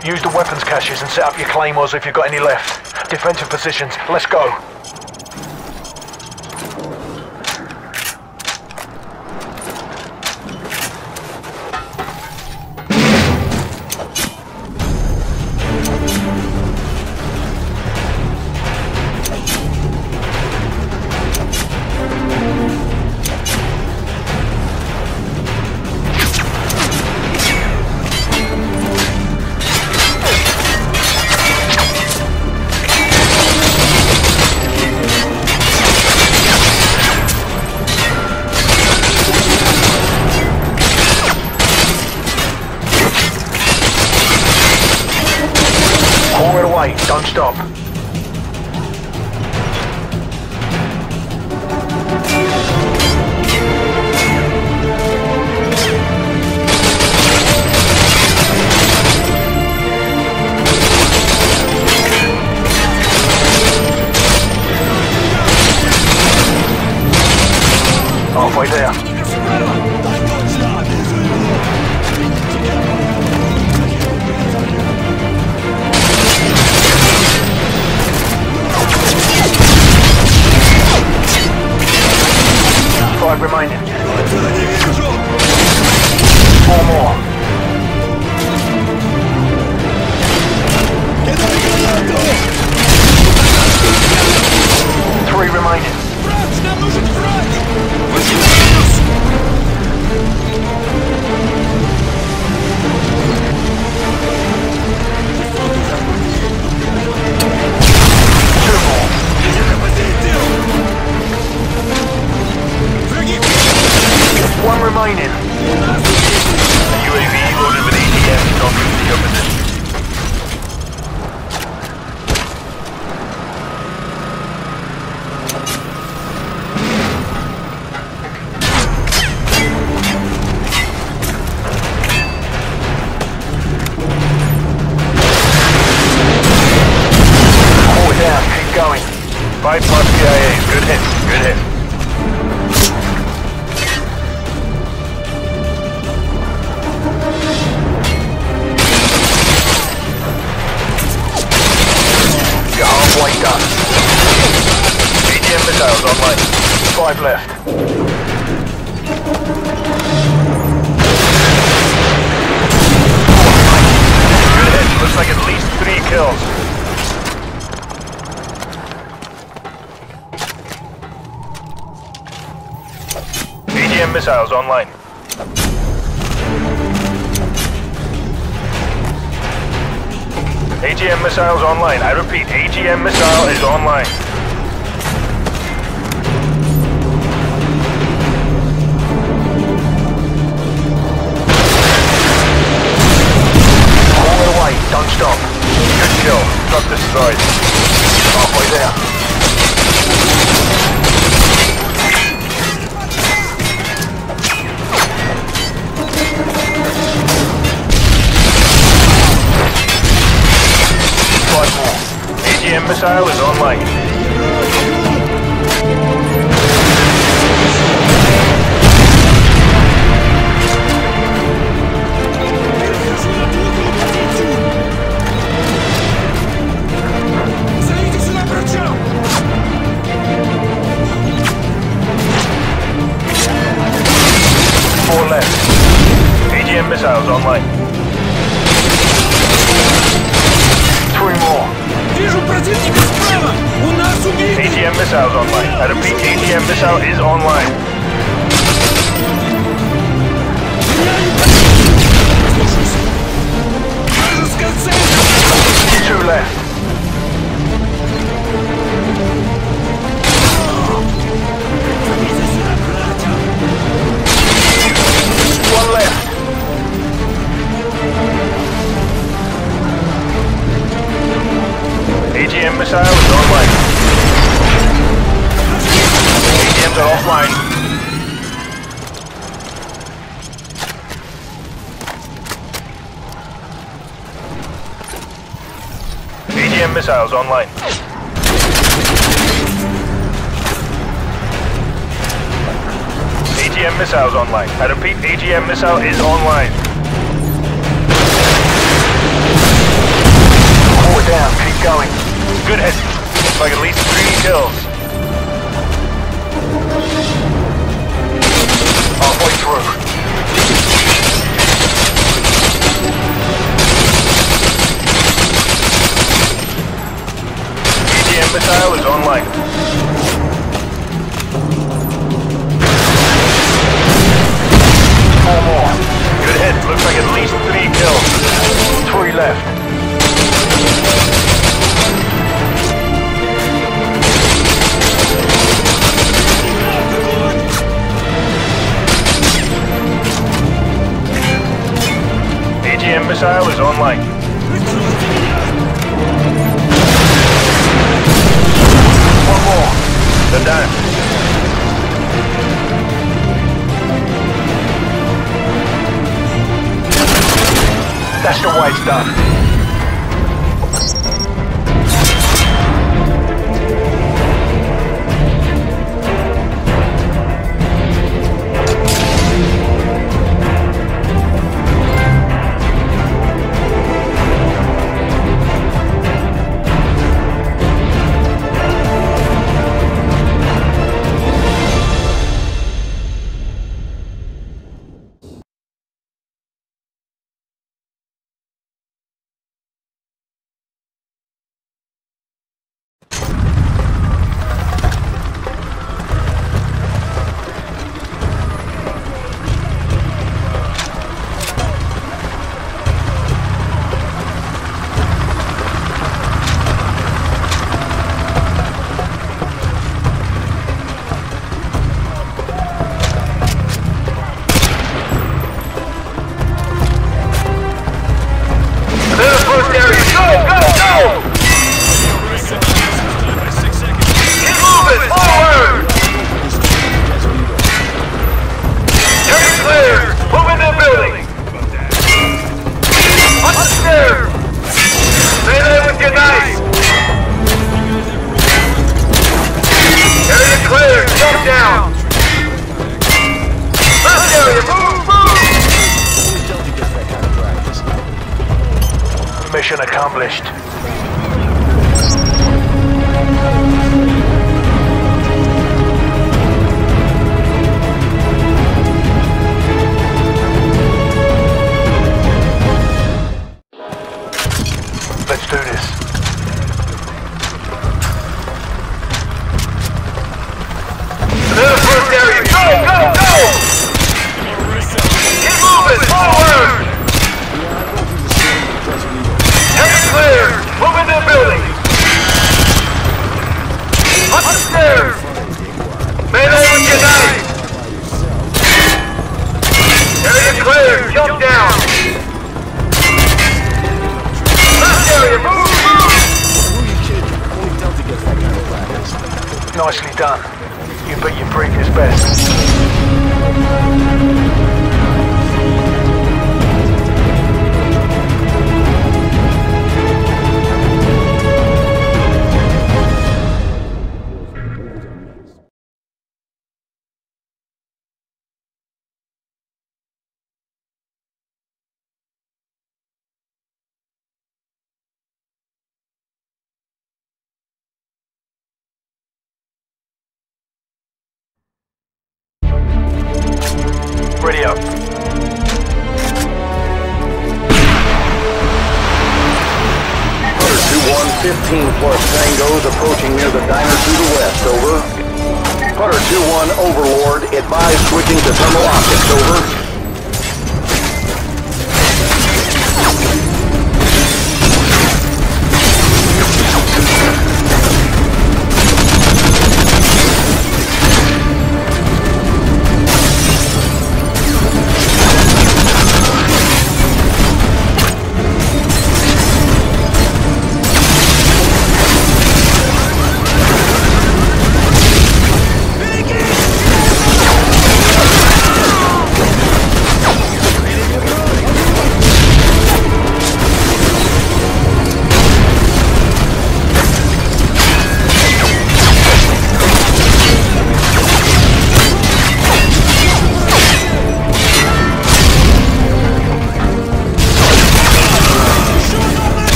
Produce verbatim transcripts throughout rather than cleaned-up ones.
Use the weapons caches and set up your claymores if you've got any left. Defensive positions, let's go. Don't stop. Halfway there. Five remaining. Four more. Three remaining. Two more. One remaining. U A V loaded with A T M, don't move to your position. Forward down, keep going. Five plus P I As, good hit, good hit. Halfway done. A T M missiles online. Five left. Good hit. Looks like at least three kills. A T M missiles online. A T M missiles online. I repeat, A T M missile is online. All the way, don't stop. Good kill. Truck destroyed. Halfway there. Five more. A T M missile is online. Four left. A T M missiles online. Three more. A T M missiles online. I repeat, A T M missile is online. Two left. One left. A T M missile is online. A T Ms are offline. A T M missiles online. A T M missiles online. I repeat, A T M missile is online. down. Keep going. Good hit. Looks like at least three kills. Halfway through. E G M missile is online. Four more. Good hit. Looks like at least three kills. Three left. A G M missile is online. One more. They're done. That's the way it's done. Mission accomplished. Let's do this. To the first area. Go, go, go! Keep moving, forward! Clear! Move into the building! Up the stairs! Melee with your knife! Area clear! Jump down! Left area! Move! Move! Nicely done. You beat your previous best. Ready up. two one fifteen plus Tangos approaching near the diner to the west, over. Putter two one Overlord, advise switching to thermal optics, over.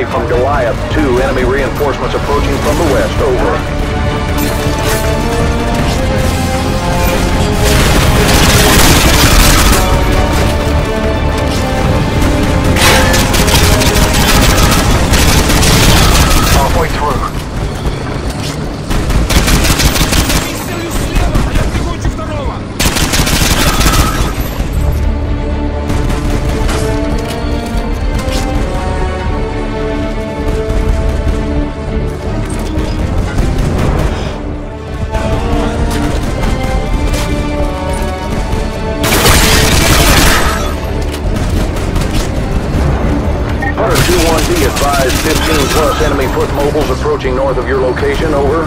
from Goliath two. Enemy reinforcements approaching from the west. Over. Halfway through. Be advised, fifteen plus enemy foot mobiles approaching north of your location. Over.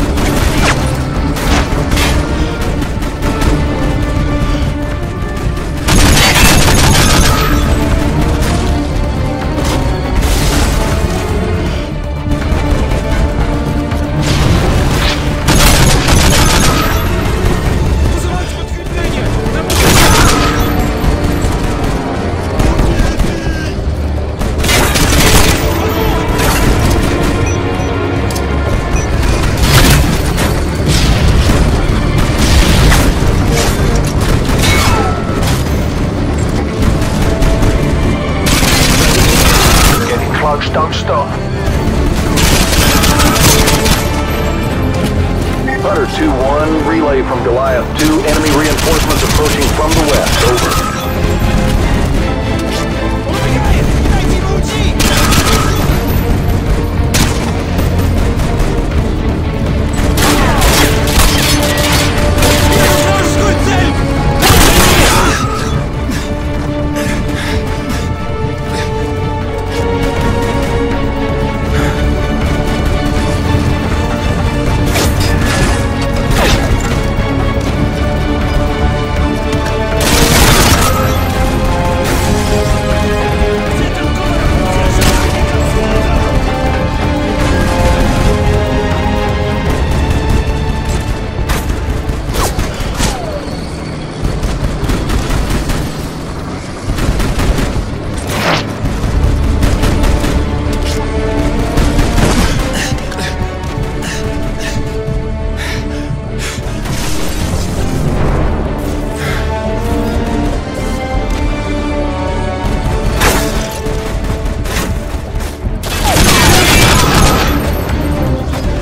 Don't stop. Hunter two one, relay from Goliath two. Enemy reinforcements approaching from the west. Over.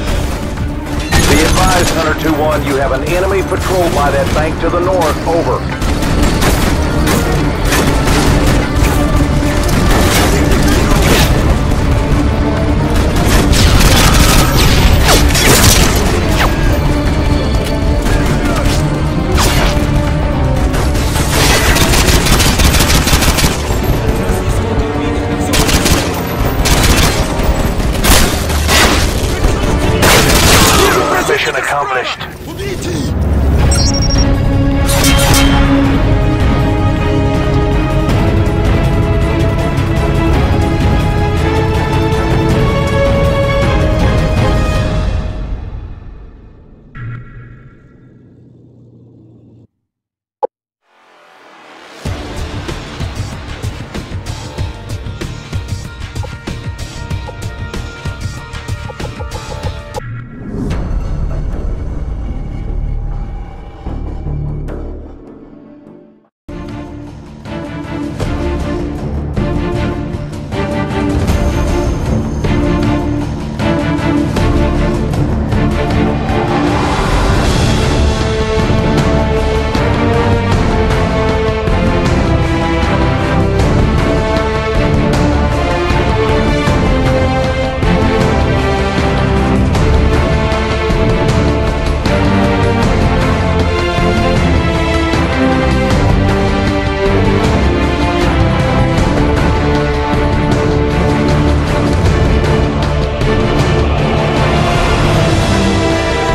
Hunter two one, you have an enemy patrol by that bank to the north. Over.